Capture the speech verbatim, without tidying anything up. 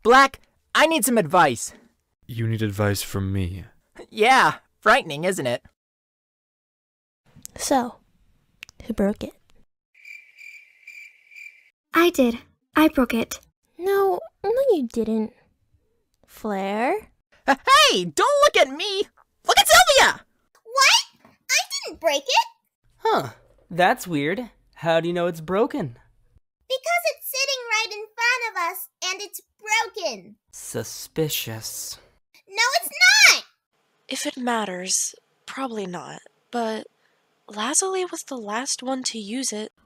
Black, I need some advice. You need advice from me. Yeah, frightening, isn't it? So, who broke it? I did. I broke it. No, no you didn't. Flare? Hey, don't look at me! Look at Sylvia! What? I didn't break it! Huh. That's weird. How do you know it's broken? Because it's sitting right in front of us, and it's broken. Suspicious. No, it's not! If it matters, probably not. But Lazuli was the last one to use it.